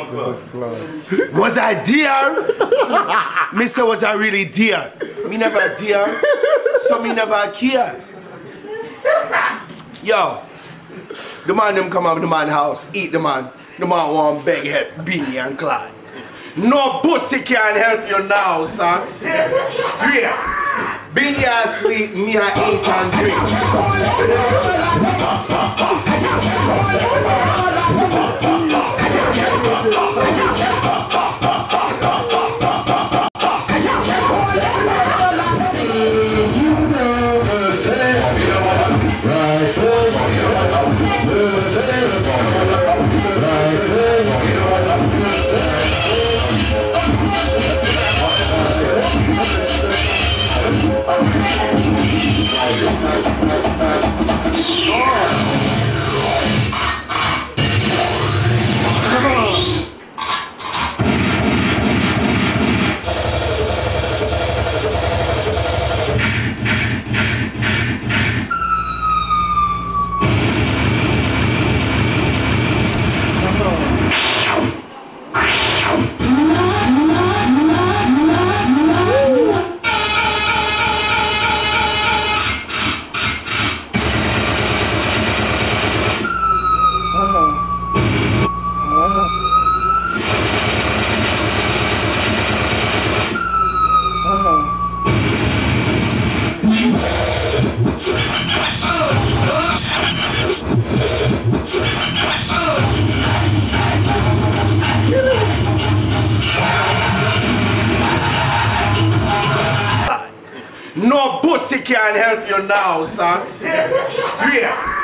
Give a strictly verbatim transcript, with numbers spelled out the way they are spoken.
This is Claude. Was I there? Mister, was I really there? Me never there, so me never care. Yo, the man them come up the man house, eat the man. The man want beg help, Beanie and Claude. No pussy can help you now, son. Straight. Beanie asleep, me I eat and No pussy can help you now, son. Straight.